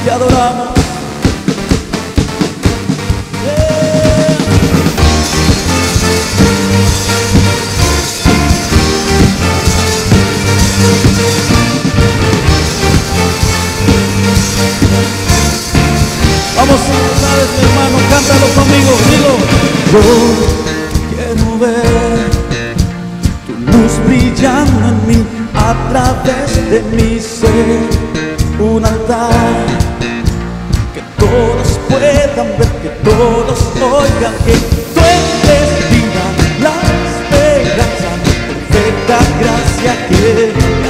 te adoramos. Vamos, sabes, mi hermano, cántalo conmigo, dilo. Yo quiero ver tu luz brillando en mí, a través de mi ser, un altar que todos puedan ver, que todos oigan que tú eres vida, la esperanza, perfecta gracia que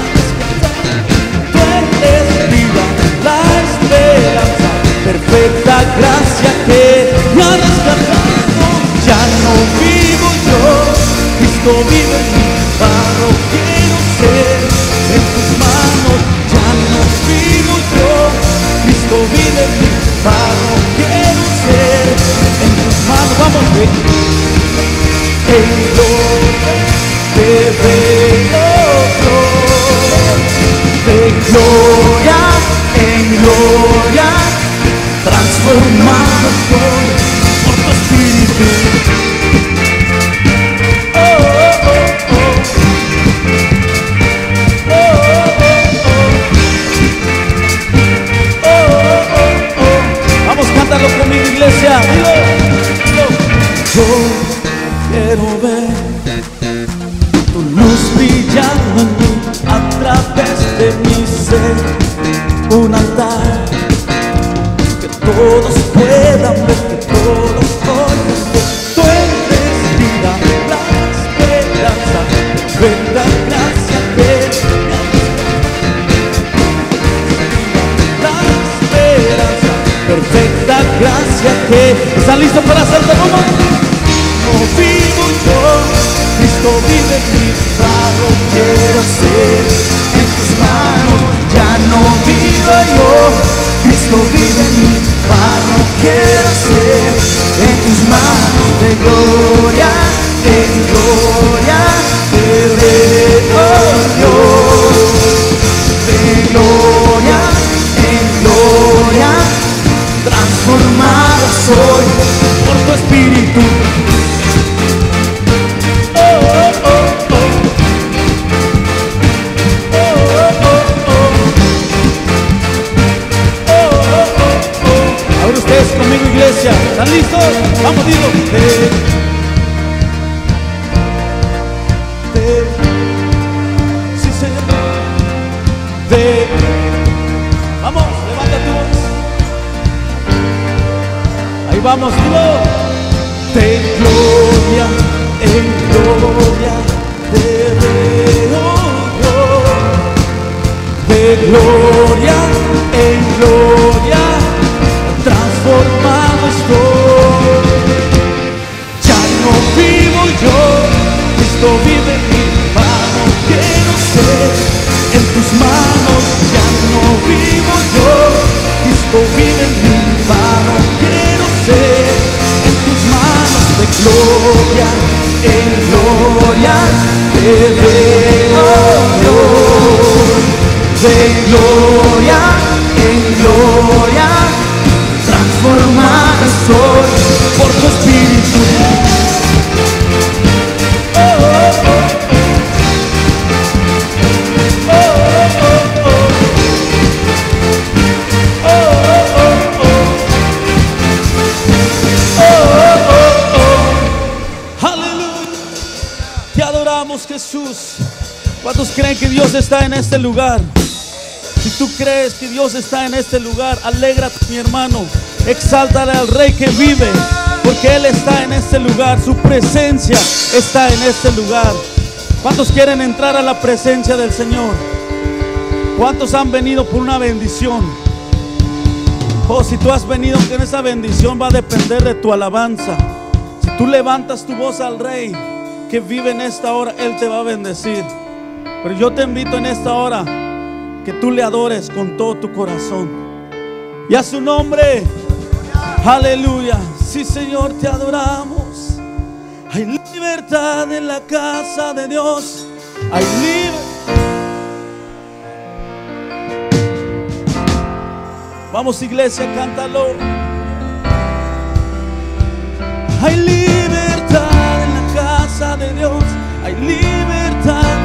tú eres vida, la esperanza, perfecta gracia que me ha rescatado. Ya no vivo yo, Cristo vive en mí, paro quiero ser en tus manos. Ya no vivo yo, Cristo vive en mí, paro quiero ser en tus manos. Vamos, ve. En gloria te veo, de gloria en gloria, transformado estoy por tu espíritu. Oh, oh, oh, oh. Oh, oh, oh, oh. Oh, oh, oh. Vamos, cántalo conmigo, iglesia. Dilo, dilo. Yo quiero ver tu luz brillando en mí, a través de mi ser, un altar que todos puedan ver, que todos oigan que tú eres vida, la esperanza, perfecta gracia que la esperanza, perfecta gracia que. ¿Están listos para hacerte nomás? No vivo yo, Cristo vive en mí, paro quiero ser en tus manos. Ya no vivo yo, Cristo vive en mí, paro quiero ser en tus manos. De gloria en gloria te veo yo, de gloria en gloria, transformado soy por tu espíritu. Conmigo, iglesia, ¿están listos? Vamos, digo. Sí, Señor. Vamos, levanta tu voz. Ahí vamos, dilo. De gloria en gloria te veo yo, de gloria en gloria, transformado estoy. Ya no vivo yo, Cristo vive en mí, vamos, quiero ser en tus manos. Ya no vivo yo, Cristo vive en mí, vamos, quiero ser en tus manos. De gloria en gloria te veo yo, de gloria en gloria, transformado soy por tu espíritu. Oh, oh, oh, oh. Oh, oh, oh, oh. Oh, oh, oh, oh. Oh, oh, oh. Aleluya. Te adoramos, Jesús. ¿Cuántos creen que Dios está en este lugar? Si tú crees que Dios está en este lugar, alégrate, mi hermano. Exáltale al Rey que vive, porque Él está en este lugar. Su presencia está en este lugar. ¿Cuántos quieren entrar a la presencia del Señor? ¿Cuántos han venido por una bendición? Oh, si tú has venido con esa bendición, va a depender de tu alabanza. Si tú levantas tu voz al Rey que vive en esta hora, Él te va a bendecir. Pero yo te invito en esta hora que tú le adores con todo tu corazón y a su nombre. Aleluya. Sí, Señor, te adoramos. Hay libertad en la casa de Dios. Hay libertad. Vamos, iglesia, cántalo. Hay libertad en la casa de Dios. Hay libertad.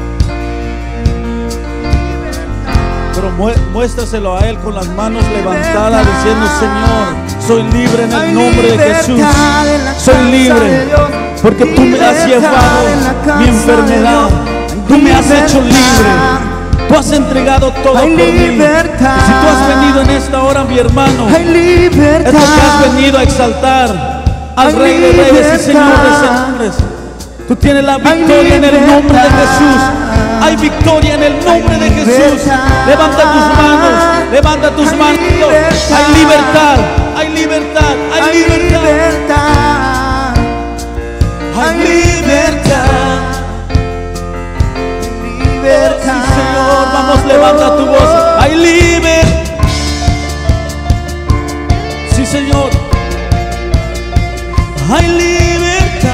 Pero muéstraselo a Él con las manos levantadas, diciendo: Señor, soy libre en el nombre de Jesús. Soy libre porque tú me has llevado mi enfermedad. Tú me has hecho libre. Tú has entregado todo por mí. Y si tú has venido en esta hora, mi hermano, es porque has venido a exaltar al Rey de Reyes y Señor de Señores. Tú tienes la victoria en el nombre de Jesús. Hay victoria en el nombre de Jesús. Levanta tus manos, levanta tus manos. Hay libertad, hay libertad, hay libertad. Hay libertad. Libertad. Sí, Señor, vamos, levanta tu voz. Hay libertad. Sí, Señor. Hay libertad.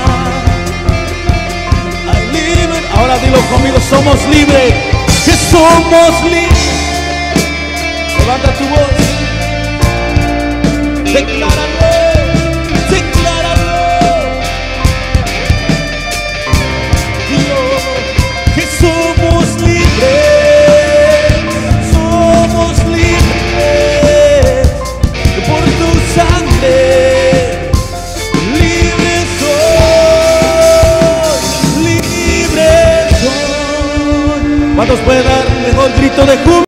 Hay libertad. Ahora dilo conmigo: somos libres. Que somos libres. Levanta tu voz.